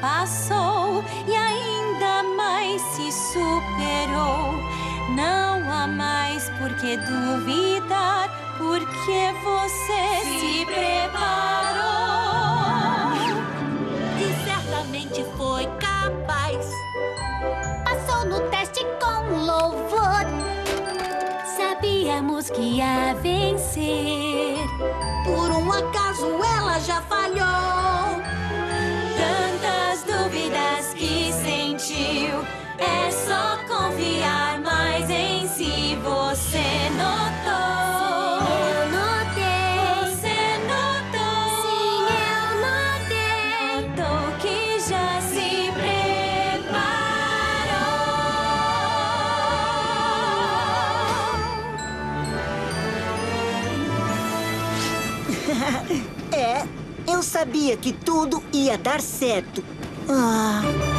ultrapassou e ainda mais se superou. Não há mais por que duvidar, porque você se preparou. E certamente foi capaz. Passou no teste com louvor. Sabíamos que ia vencer. Por um acaso ela já falhou. Tantas dúvidas que sentiu, é só confiar mais em si. Você notou? Eu notei. Você notou? Sim, eu notei. Notou que já se preparou. Eu sabia que tudo ia dar certo. Ah.